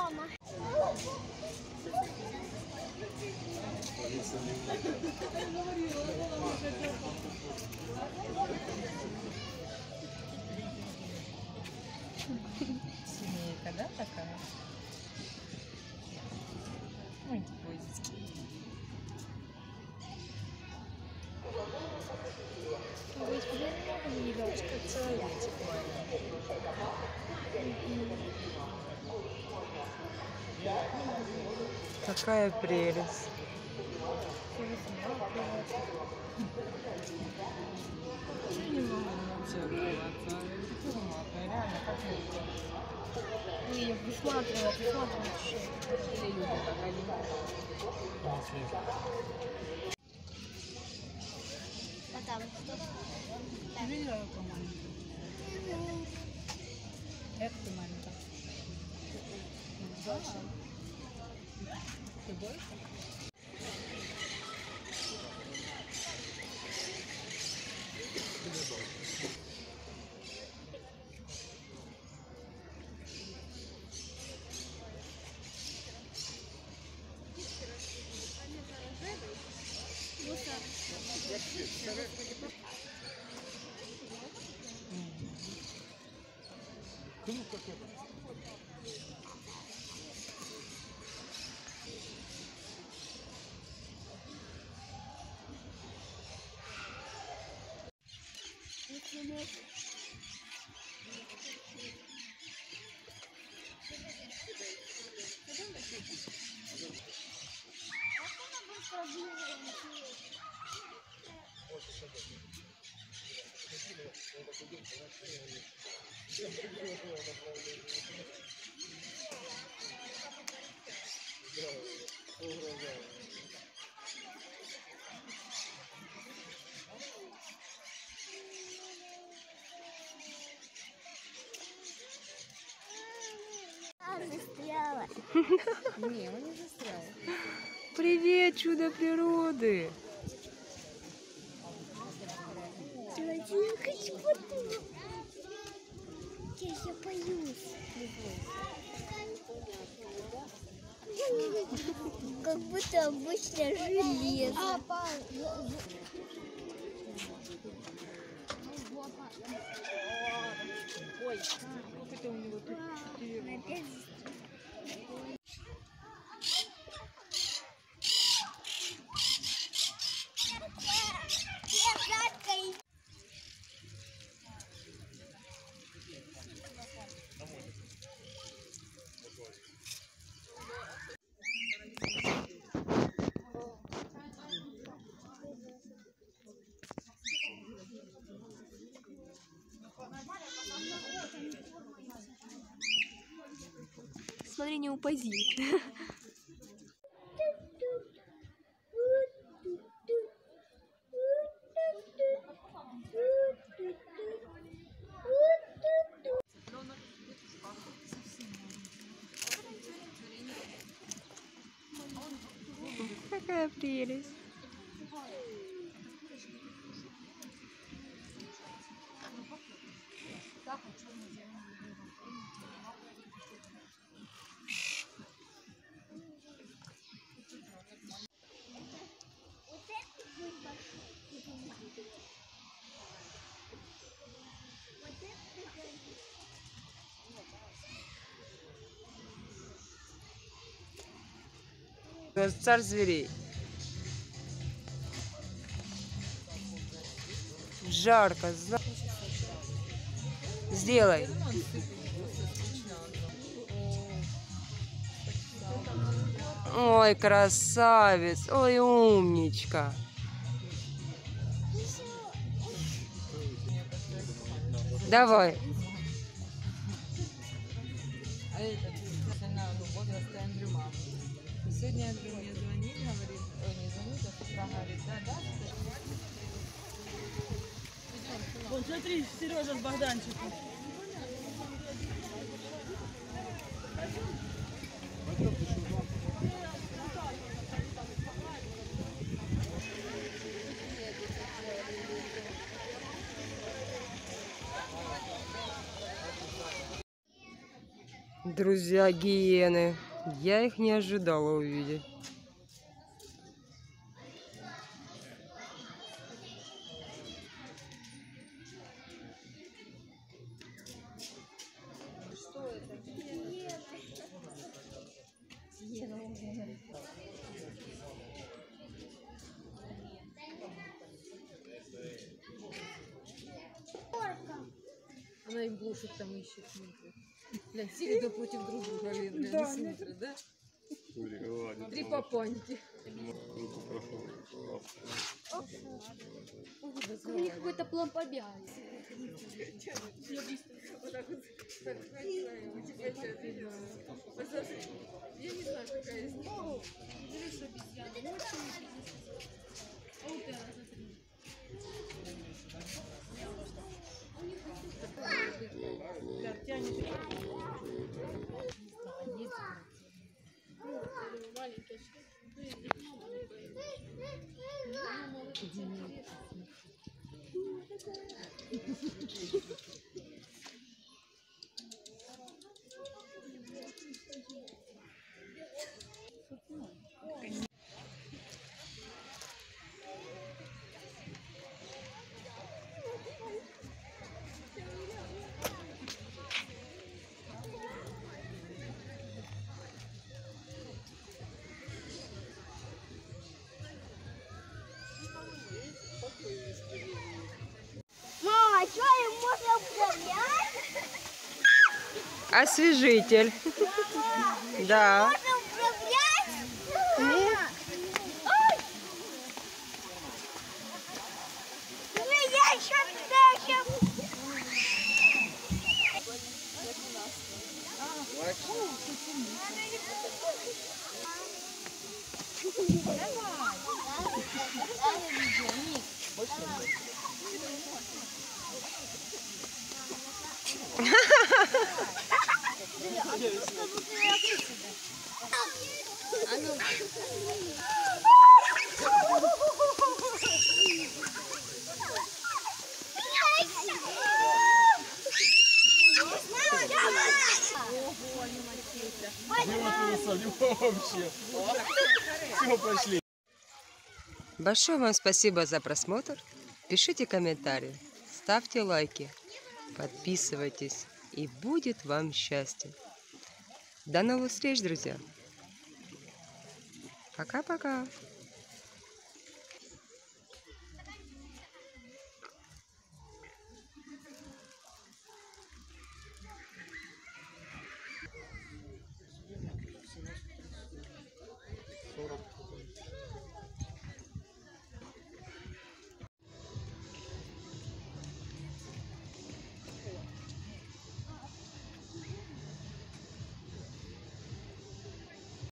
дома. Семейка, да, такая? Ой, пусть. Человечек маленький. Какая прелесть. Не могу вообще открываться. Реально, как Не, присматривать еще. или люди как они. А там что? Видела, как маленькая? Как ты маленькая? Больше? Ты больше? Застряла. Не, он не застрял. Привет, чудо природы! Я хочу потом. Я боюсь. Как будто обычное железо. Ой, сколько это у него тут 4. Смотри, не упади. Какая прелесть. Царь зверей. Жарко. Сделай. Ой, красавец. Ой, умничка. Давай. А это возраста Андрю мама. Сегодня Андрю мне звонит, говорит, не звонит, а с утра говорит, да. Вот смотри, Сережа с Богданчиком. Друзья, гиены. Я их не ожидала увидеть. Она и блошек там ищет, смотрит. Глянь, сели да против друг друга, глянь, да, смотрят, да? Три папаньки. У них какой-то план побега. Вот так вот, так, я не знаю, какая из них. Мама, что им можно управлять? Освежитель. Да. Можно управлять? Ой! Я еще. Вообще. Все, пошли. Большое вам спасибо за просмотр. Пишите комментарии, ставьте лайки, подписывайтесь, и будет вам счастье. До новых встреч, друзья. Пока-пока.